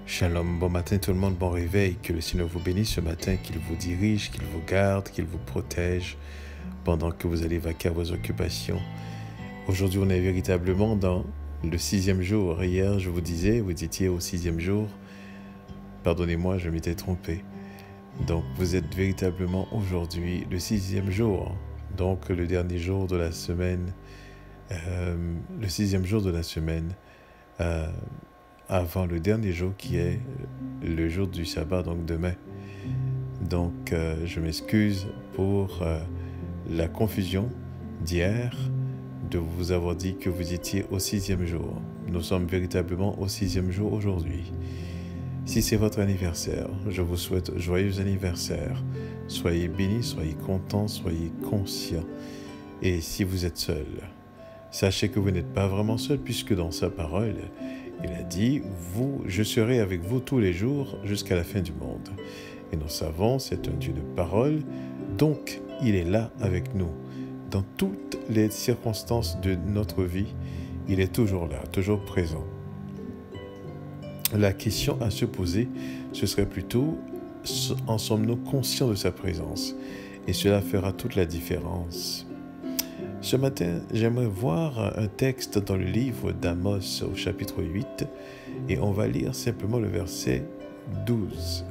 Shalom, bon matin tout le monde, bon réveil, que le Seigneur vous bénisse ce matin, qu'il vous dirige, qu'il vous garde, qu'il vous protège pendant que vous allez vaquer à vos occupations. Aujourd'hui, on est véritablement dans le 6e jour. Hier, je vous disais, vous étiez au 6e jour. Pardonnez-moi, je m'étais trompé. Donc, vous êtes véritablement aujourd'hui le 6e jour. Donc, le dernier jour de la semaine, le 6e jour de la semaine, avant le dernier jour qui est le jour du sabbat, donc demain. Donc, je m'excuse pour la confusion d'hier, de vous avoir dit que vous étiez au 6e jour. Nous sommes véritablement au 6e jour aujourd'hui. Si c'est votre anniversaire, je vous souhaite joyeux anniversaire. Soyez bénis, soyez contents, soyez conscients. Et si vous êtes seul, sachez que vous n'êtes pas vraiment seul, puisque dans sa parole, il a dit, je serai avec vous tous les jours jusqu'à la fin du monde. Et nous savons, c'est un Dieu de parole, donc il est là avec nous. Dans toutes les circonstances de notre vie, il est toujours là, toujours présent. La question à se poser, ce serait plutôt, en sommes-nous conscients de sa présence? Et cela fera toute la différence. Ce matin, j'aimerais voir un texte dans le livre d'Amos au chapitre 8 et on va lire simplement le verset 12.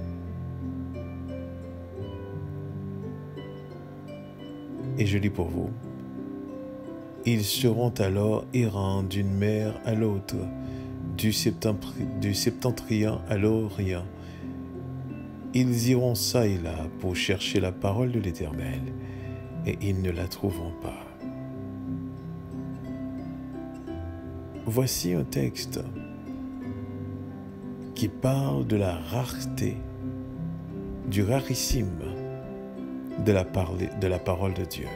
Et je lis pour vous. Ils seront alors errants d'une mer à l'autre, du septentrion à l'orient. Ils iront çà et là pour chercher la parole de l'Éternel, et ils ne la trouveront pas. Voici un texte qui parle de la rareté, du rarissime de la parole de Dieu.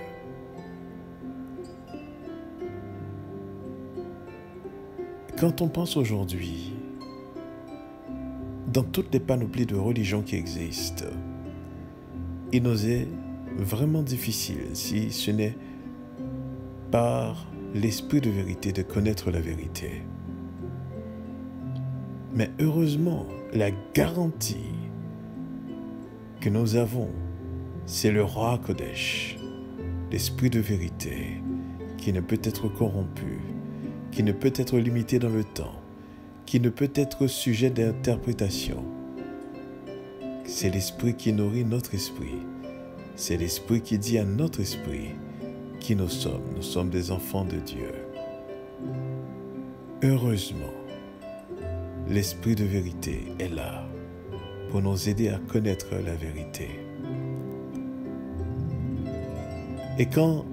Quand on pense aujourd'hui, dans toutes les panoplies de religions qui existent, il nous est vraiment difficile, si ce n'est par l'esprit de vérité, de connaître la vérité. Mais heureusement, la garantie que nous avons, c'est le roi Kodesh, l'esprit de vérité, qui ne peut être corrompu, qui ne peut être limité dans le temps, qui ne peut être sujet d'interprétation. C'est l'esprit qui nourrit notre esprit. C'est l'esprit qui dit à notre esprit qui nous sommes. Nous sommes des enfants de Dieu. Heureusement, l'esprit de vérité est là pour nous aider à connaître la vérité. Et quand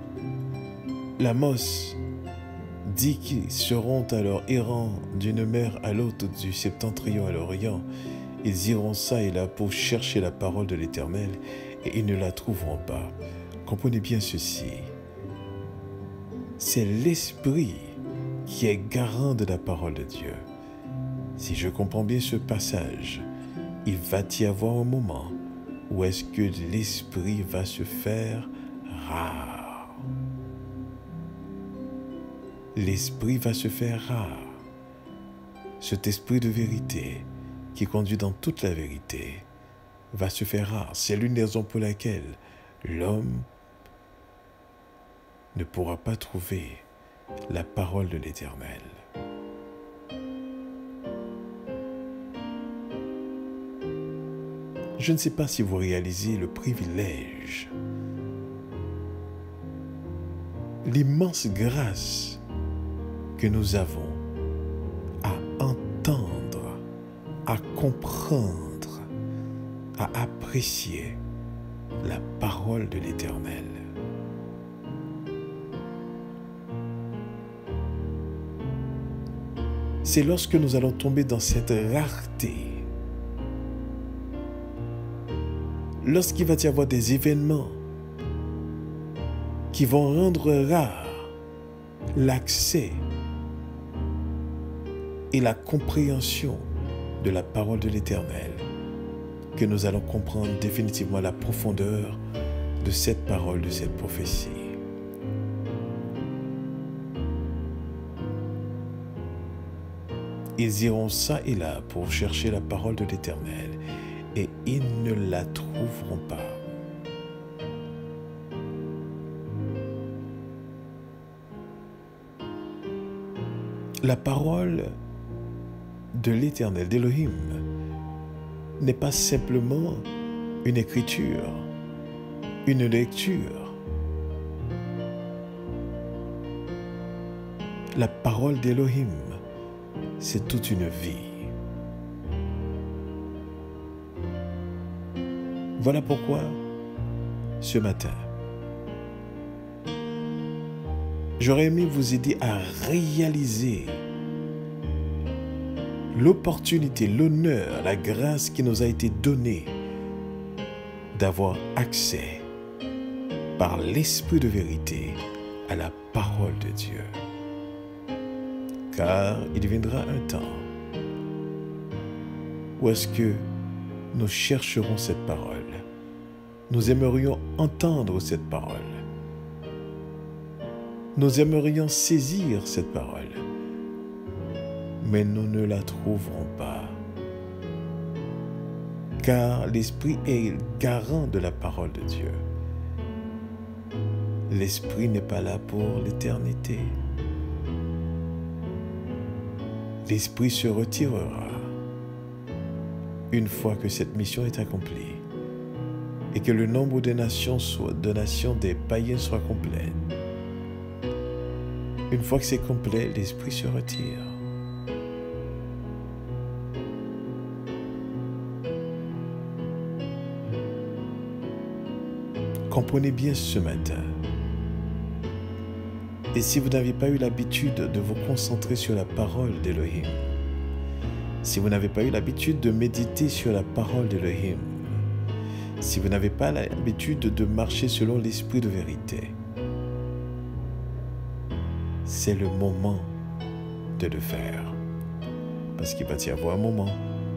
l'Amos dit qu'ils seront alors errants d'une mer à l'autre, du septentrion à l'orient, ils iront çà et là pour chercher la parole de l'Éternel et ils ne la trouveront pas. Comprenez bien ceci. C'est l'Esprit qui est garant de la parole de Dieu. Si je comprends bien ce passage, il va y avoir un moment où est-ce que l'Esprit va se faire rare. L'Esprit va se faire rare. Cet esprit de vérité qui conduit dans toute la vérité va se faire rare. C'est l'une des raisons pour laquelle l'homme ne pourra pas trouver la parole de l'Éternel. Je ne sais pas si vous réalisez le privilège, l'immense grâce que nous avons à entendre, à comprendre, à apprécier la parole de l'Éternel. C'est lorsque nous allons tomber dans cette rareté, lorsqu'il va y avoir des événements qui vont rendre rare l'accès et la compréhension de la parole de l'Éternel, que nous allons comprendre définitivement la profondeur de cette parole, de cette prophétie. Ils iront ça et là pour chercher la parole de l'Éternel et ils ne la trouveront pas. La parole de l'Éternel, d'Élohim, n'est pas simplement une écriture, une lecture. La parole d'Élohim, c'est toute une vie. Voilà pourquoi, ce matin, j'aurais aimé vous aider à réaliser l'opportunité, l'honneur, la grâce qui nous a été donnée d'avoir accès par l'Esprit de vérité à la parole de Dieu. Car il viendra un temps où est-ce que nous chercherons cette parole. Nous aimerions entendre cette parole. Nous aimerions saisir cette parole. Mais nous ne la trouverons pas. Car l'Esprit est garant de la parole de Dieu. L'Esprit n'est pas là pour l'éternité. L'Esprit se retirera une fois que cette mission est accomplie et que le nombre de nations des païens soit complet. Une fois que c'est complet, l'Esprit se retire. Comprenez bien ce matin. Et si vous n'avez pas eu l'habitude de vous concentrer sur la parole d'Élohim, si vous n'avez pas eu l'habitude de méditer sur la parole d'Élohim, si vous n'avez pas l'habitude de marcher selon l'esprit de vérité, c'est le moment de le faire. Parce qu'il va y avoir un moment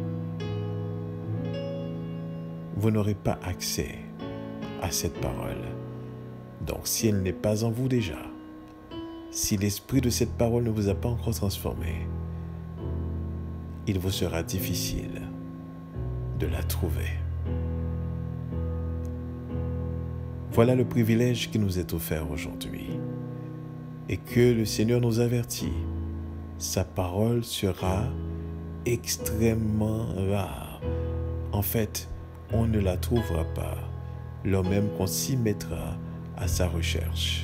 où vous n'aurez pas accès à cette parole. Donc si elle n'est pas en vous déjà, si l'esprit de cette parole ne vous a pas encore transformé, il vous sera difficile de la trouver. Voilà le privilège qui nous est offert aujourd'hui. Et que le Seigneur nous avertit, sa parole sera extrêmement rare. En fait, on ne la trouvera pas, lors même qu'on s'y mettra à sa recherche.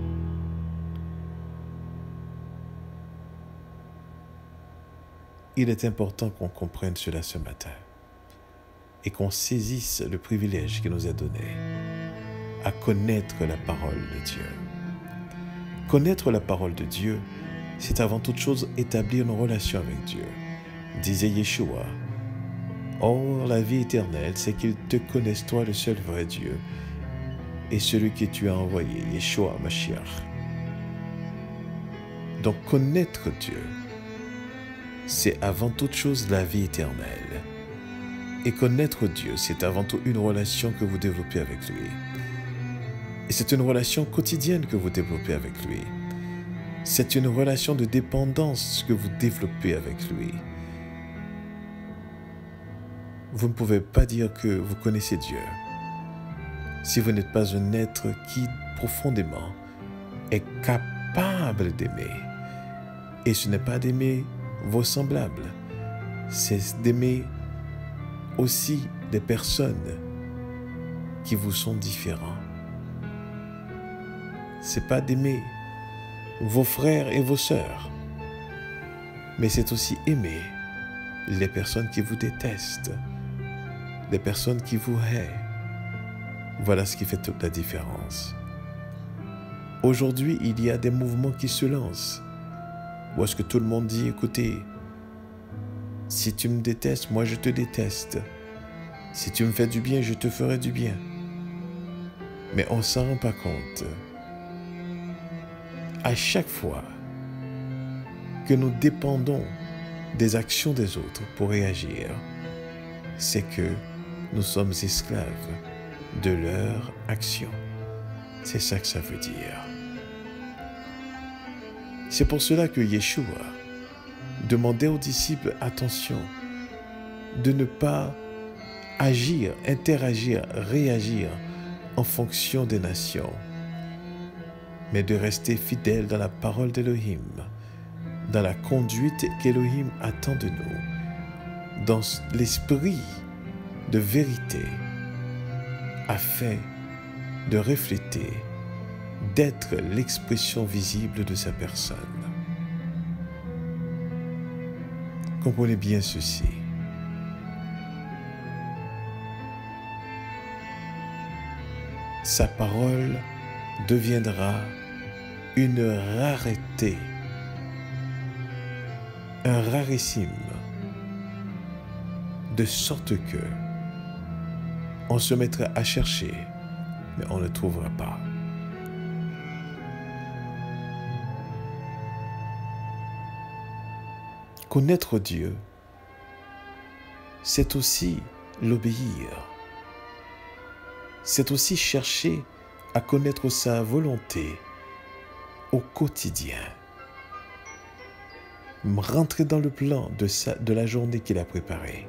Il est important qu'on comprenne cela ce matin et qu'on saisisse le privilège qui nous est donné à connaître la parole de Dieu. Connaître la parole de Dieu, c'est avant toute chose établir une relation avec Dieu. Disait Yeshua, « Or, la vie éternelle, c'est qu'ils te connaissent toi, le seul vrai Dieu, et celui que tu as envoyé, Yeshua Mashiach. » Donc, connaître Dieu, c'est avant toute chose la vie éternelle. Et connaître Dieu, c'est avant tout une relation que vous développez avec lui. Et c'est une relation quotidienne que vous développez avec lui. C'est une relation de dépendance que vous développez avec lui. Vous ne pouvez pas dire que vous connaissez Dieu si vous n'êtes pas un être qui profondément est capable d'aimer. Et ce n'est pas d'aimer vos semblables, c'est d'aimer aussi des personnes qui vous sont différentes. C'est pas d'aimer vos frères et vos sœurs, mais c'est aussi aimer les personnes qui vous détestent, les personnes qui vous haïssent. Voilà ce qui fait toute la différence. Aujourd'hui, il y a des mouvements qui se lancent. Où est-ce que tout le monde dit, écoutez, si tu me détestes, moi je te déteste. Si tu me fais du bien, je te ferai du bien. Mais on ne s'en rend pas compte. À chaque fois que nous dépendons des actions des autres pour réagir, c'est que nous sommes esclaves de leurs actions. C'est ça que ça veut dire. C'est pour cela que Yeshua demandait aux disciples, attention, de ne pas agir, interagir, réagir en fonction des nations, mais de rester fidèle dans la parole d'Élohim, dans la conduite qu'Élohim attend de nous, dans l'esprit de vérité, afin de refléter, d'être l'expression visible de sa personne. Comprenez bien ceci. Sa parole deviendra une rareté, un rarissime, de sorte que on se mettra à chercher, mais on ne trouvera pas. Connaître Dieu, c'est aussi l'obéir. C'est aussi chercher à connaître sa volonté au quotidien. Rentrer dans le plan de la journée qu'il a préparée.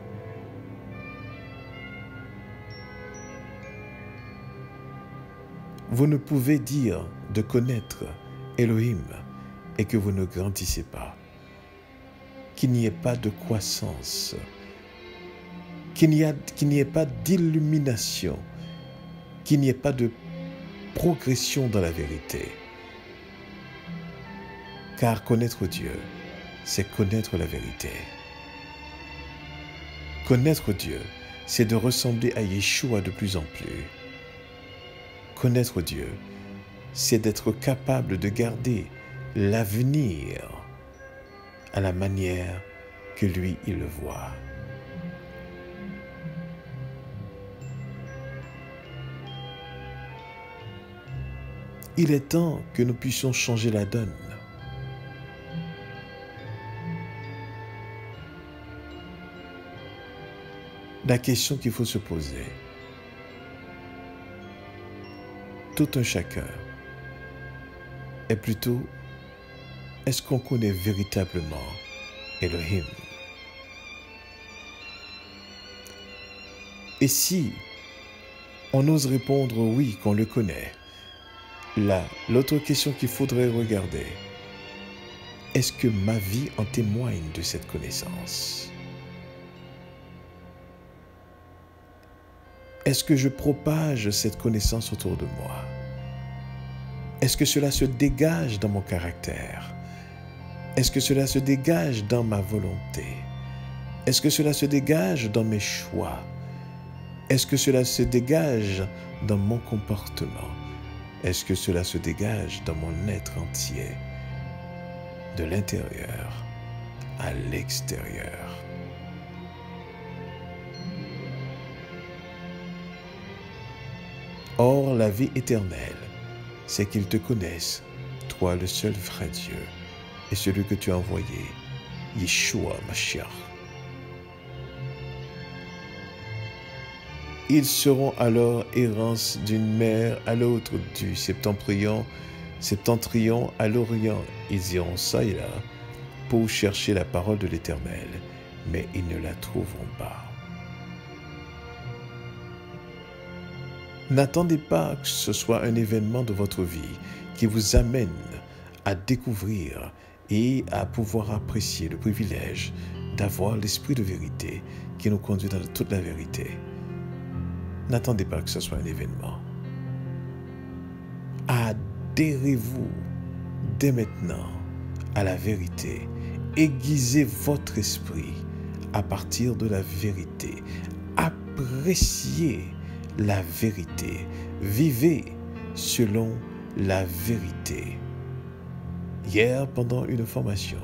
Vous ne pouvez dire de connaître Elohim et que vous ne grandissez pas. Qu'il n'y ait pas de croissance. Qu'il n'y ait pas d'illumination. Qu'il n'y ait pas de progression dans la vérité. Car connaître Dieu, c'est connaître la vérité. Connaître Dieu, c'est de ressembler à Yeshua de plus en plus. Connaître Dieu, c'est d'être capable de garder l'avenir à la manière que lui, il le voit. Il est temps que nous puissions changer la donne. La question qu'il faut se poser, tout un chacun, est plutôt, est-ce qu'on connaît véritablement Elohim? Et si on ose répondre oui, qu'on le connaît, là, l'autre question qu'il faudrait regarder, est-ce que ma vie en témoigne de cette connaissance? Est-ce que je propage cette connaissance autour de moi? Est-ce que cela se dégage dans mon caractère? Est-ce que cela se dégage dans ma volonté? Est-ce que cela se dégage dans mes choix? Est-ce que cela se dégage dans mon comportement? Est-ce que cela se dégage dans mon être entier, de l'intérieur à l'extérieur? Or, la vie éternelle, c'est qu'ils te connaissent, toi le seul vrai Dieu, et celui que tu as envoyé, Yeshua Mashiach. Ils seront alors errance d'une mer à l'autre, du septentrion à l'orient. Ils iront ça et là pour chercher la parole de l'Éternel, mais ils ne la trouveront pas. N'attendez pas que ce soit un événement de votre vie qui vous amène à découvrir et à pouvoir apprécier le privilège d'avoir l'esprit de vérité qui nous conduit dans toute la vérité. N'attendez pas que ce soit un événement. Adhérez-vous dès maintenant à la vérité. Aiguisez votre esprit à partir de la vérité. Appréciez la vérité. Vivez selon la vérité. Hier, pendant une formation,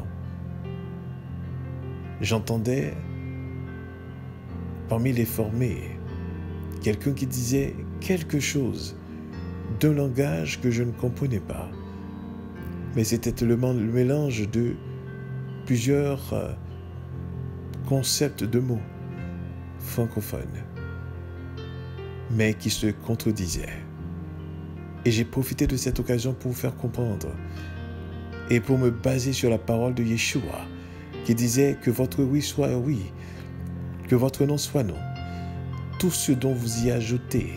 j'entendais parmi les formés quelqu'un qui disait quelque chose d'un langage que je ne comprenais pas. Mais c'était le mélange de plusieurs concepts de mots francophones, mais qui se contredisaient. Et j'ai profité de cette occasion pour vous faire comprendre et pour me baser sur la parole de Yeshua, qui disait que votre oui soit oui, que votre non soit non. Tout ce dont vous y ajoutez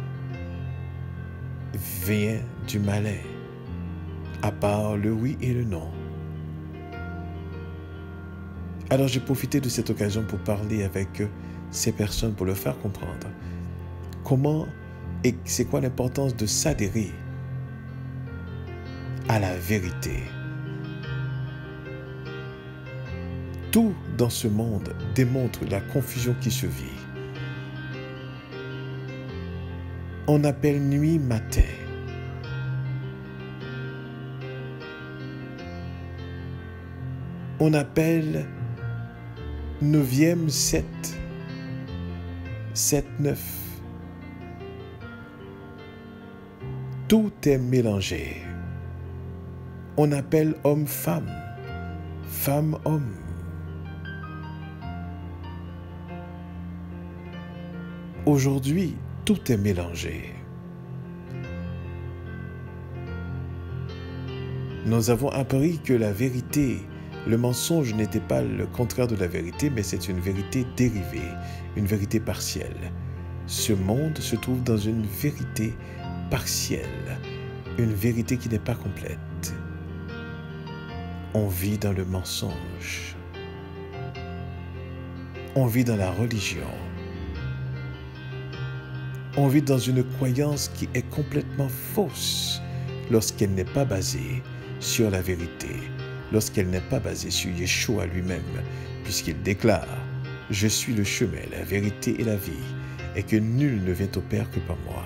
vient du malin, à part le oui et le non. Alors j'ai profité de cette occasion pour parler avec ces personnes, pour leur faire comprendre comment et c'est quoi l'importance de s'adhérer à la vérité. Tout dans ce monde démontre la confusion qui se vit. On appelle nuit matin. On appelle 9e 7, 7, 9. Tout est mélangé. On appelle homme-femme, femme-homme. Aujourd'hui, tout est mélangé. Nous avons appris que la vérité, le mensonge n'était pas le contraire de la vérité, mais c'est une vérité dérivée, une vérité partielle. Ce monde se trouve dans une vérité partielle, une vérité qui n'est pas complète. On vit dans le mensonge. On vit dans la religion. On vit dans une croyance qui est complètement fausse lorsqu'elle n'est pas basée sur la vérité, lorsqu'elle n'est pas basée sur Yeshua lui-même, puisqu'il déclare « Je suis le chemin, la vérité et la vie, et que nul ne vient au Père que par moi. »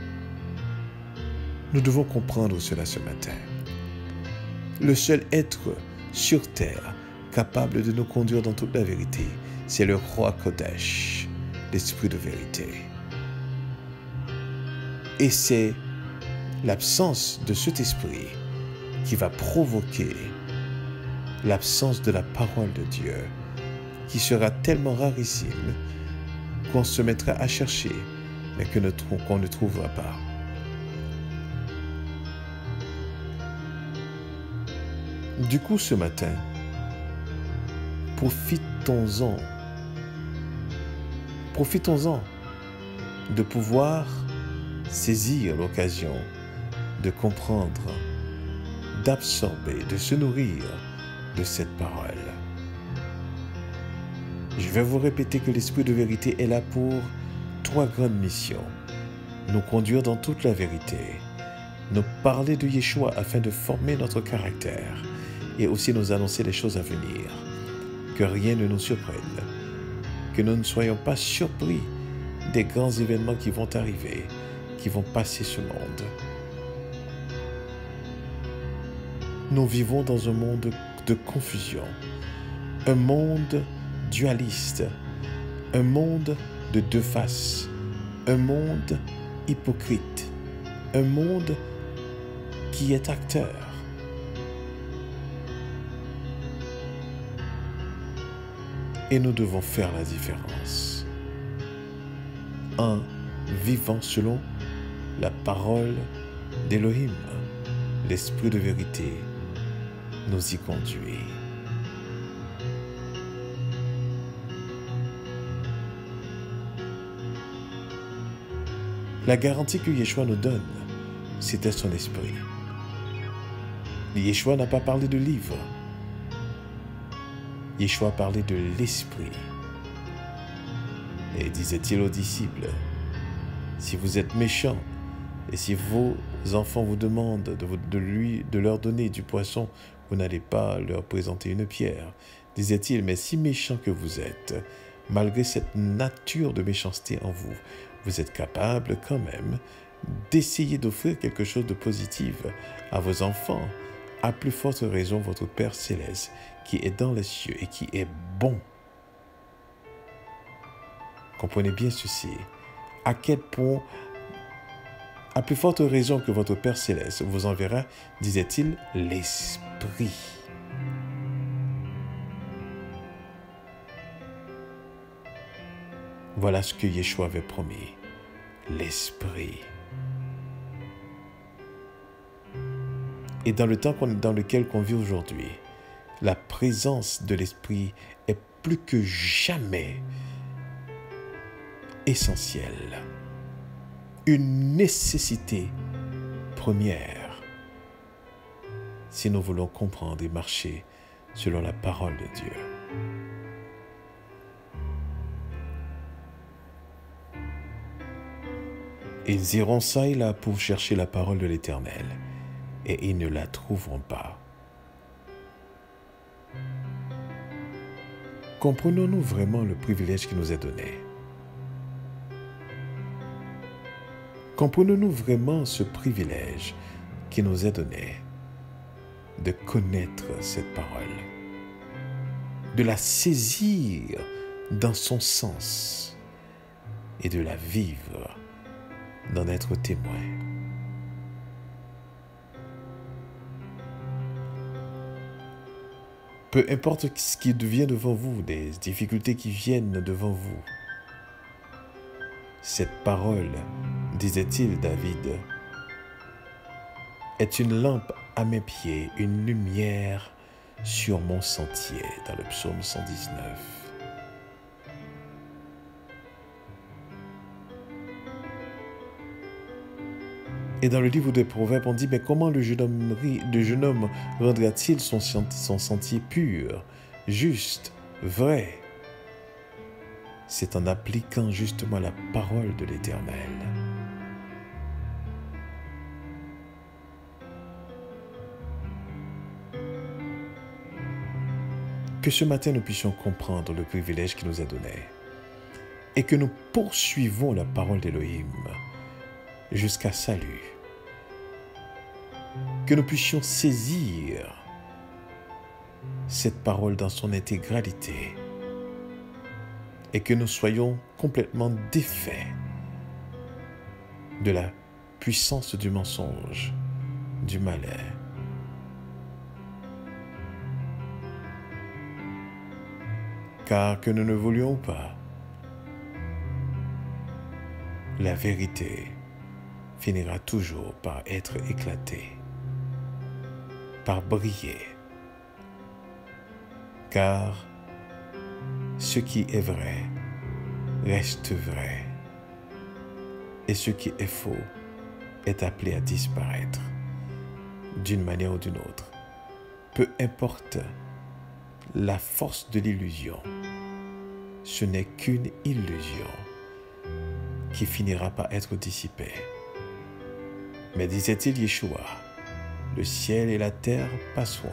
Nous devons comprendre cela ce matin. Le seul être sur terre capable de nous conduire dans toute la vérité, c'est le roi Kodesh, l'esprit de vérité. Et c'est l'absence de cet esprit qui va provoquer l'absence de la parole de Dieu, qui sera tellement rarissime qu'on se mettra à chercher, mais qu'on ne trouvera pas. Du coup, ce matin, profitons-en de pouvoir saisir l'occasion de comprendre, d'absorber, de se nourrir de cette parole. Je vais vous répéter que l'Esprit de vérité est là pour 3 grandes missions. Nous conduire dans toute la vérité, nous parler de Yeshua afin de former notre caractère et aussi nous annoncer les choses à venir. Que rien ne nous surprenne, que nous ne soyons pas surpris des grands événements qui vont arriver, qui vont passer ce monde. Nous vivons dans un monde de confusion, un monde dualiste, un monde de 2 faces, un monde hypocrite, un monde qui est acteur. Et nous devons faire la différence en vivant selon la parole d'Élohim. L'esprit de vérité nous y conduit. La garantie que Yeshua nous donne, c'était son esprit. Yeshua n'a pas parlé de livre. Yeshua parlait de l'esprit. Et disait-il aux disciples, si vous êtes méchants, et si vos enfants vous demandent de leur donner du poisson, vous n'allez pas leur présenter une pierre. Disait-il, mais si méchants que vous êtes, malgré cette nature de méchanceté en vous, vous êtes capable quand même d'essayer d'offrir quelque chose de positif à vos enfants. À plus forte raison, votre Père Céleste, qui est dans les cieux et qui est bon. Comprenez bien ceci. À quel point, à plus forte raison que votre Père Céleste vous enverra, disait-il, l'Esprit. Voilà ce que Yeshua avait promis, l'Esprit. Et dans le temps dans lequel on vit aujourd'hui, la présence de l'Esprit est plus que jamais essentielle, une nécessité première si nous voulons comprendre et marcher selon la parole de Dieu. Ils iront ça et là pour chercher la parole de l'Éternel, et ils ne la trouveront pas. Comprenons-nous vraiment le privilège qui nous est donné? Comprenons-nous vraiment ce privilège qui nous est donné de connaître cette parole, de la saisir dans son sens et de la vivre, d'en être témoin? Peu importe ce qui vient devant vous, des difficultés qui viennent devant vous, cette parole, disait-il David, est une lampe à mes pieds, une lumière sur mon sentier, dans le psaume 119. Et dans le livre des Proverbes, on dit, mais comment le jeune homme rendra-t-il son sentier pur, juste, vrai? C'est en appliquant justement la parole de l'Éternel. Que ce matin nous puissions comprendre le privilège qui nous est donné et que nous poursuivons la parole d'Élohim jusqu'à salut. Que nous puissions saisir cette parole dans son intégralité et que nous soyons complètement défaits de la puissance du mensonge, du malheur. Car que nous ne voulions pas, la vérité finira toujours par être éclatée, par briller. Car ce qui est vrai reste vrai, et ce qui est faux est appelé à disparaître d'une manière ou d'une autre. Peu importe la force de l'illusion, ce n'est qu'une illusion qui finira par être dissipée. Mais disait-il Yeshua, le ciel et la terre passeront,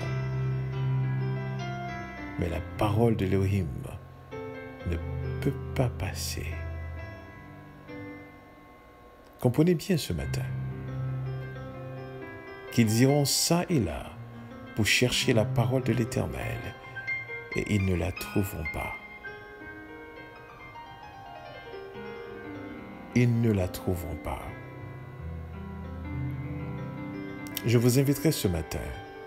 mais la parole de l'Élohim ne peut pas passer. Comprenez bien ce matin qu'ils iront ça et là pour chercher la parole de l'Éternel et ils ne la trouveront pas. Ils ne la trouveront pas. Je vous inviterai ce matin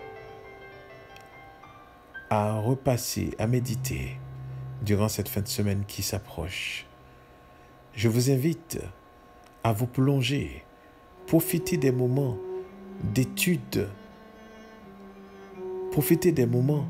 à repasser, à méditer durant cette fin de semaine qui s'approche. Je vous invite à vous plonger, profiter des moments d'étude, profiter des moments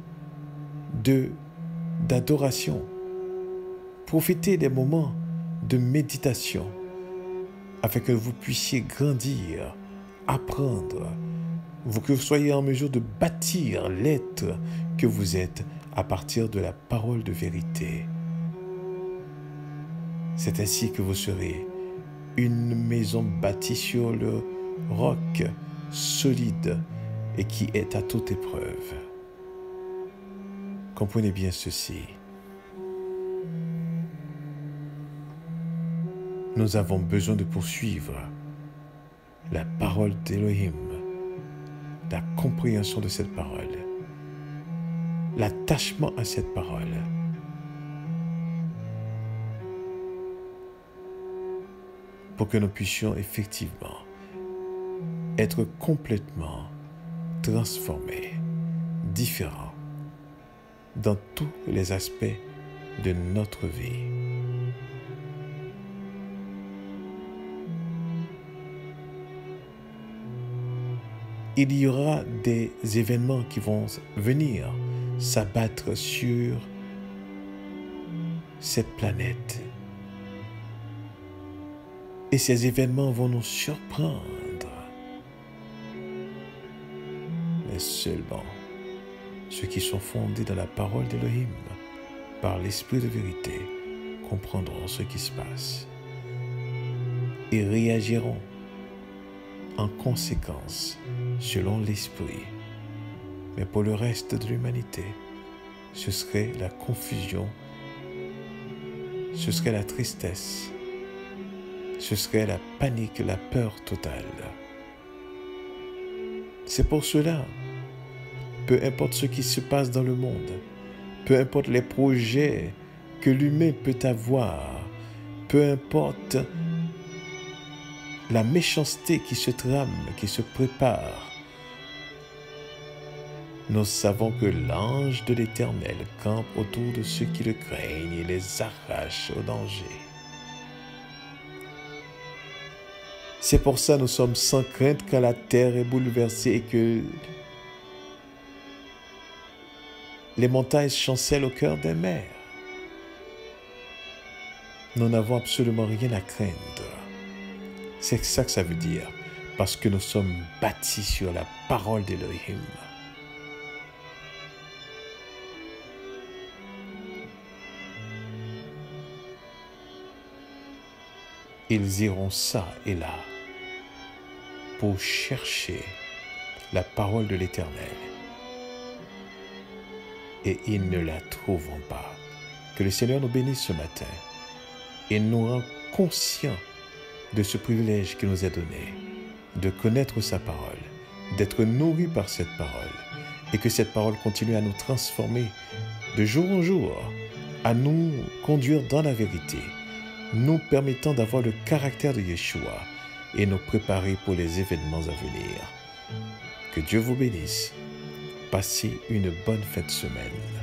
d'adoration, profiter des moments de méditation afin que vous puissiez grandir, apprendre, que vous soyez en mesure de bâtir l'être que vous êtes à partir de la parole de vérité. C'est ainsi que vous serez une maison bâtie sur le roc solide et qui est à toute épreuve. Comprenez bien ceci. Nous avons besoin de poursuivre la parole d'Élohim, la compréhension de cette parole, l'attachement à cette parole. Pour que nous puissions effectivement être complètement transformés, différents dans tous les aspects de notre vie. Il y aura des événements qui vont venir s'abattre sur cette planète. Et ces événements vont nous surprendre. Mais seulement ceux qui sont fondés dans la parole d'Élohim, par l'esprit de vérité, comprendront ce qui se passe et réagiront en conséquence selon l'esprit. Mais pour le reste de l'humanité, ce serait la confusion, ce serait la tristesse, ce serait la panique, la peur totale. C'est pour cela, peu importe ce qui se passe dans le monde, peu importe les projets que l'humain peut avoir, peu importe la méchanceté qui se trame, qui se prépare, nous savons que l'ange de l'Éternel campe autour de ceux qui le craignent et les arrache au danger. C'est pour ça que nous sommes sans crainte quand la terre est bouleversée et que les montagnes chancellent au cœur des mers. Nous n'avons absolument rien à craindre. C'est ça que ça veut dire, parce que nous sommes bâtis sur la parole d'Élohim. Ils iront ça et là pour chercher la parole de l'Éternel. Et ils ne la trouveront pas. Que le Seigneur nous bénisse ce matin et nous rend conscients de ce privilège qui nous est donné, de connaître sa parole, d'être nourris par cette parole, et que cette parole continue à nous transformer de jour en jour, à nous conduire dans la vérité, nous permettant d'avoir le caractère de Yeshua et nous préparer pour les événements à venir. Que Dieu vous bénisse. Passez une bonne fin de semaine.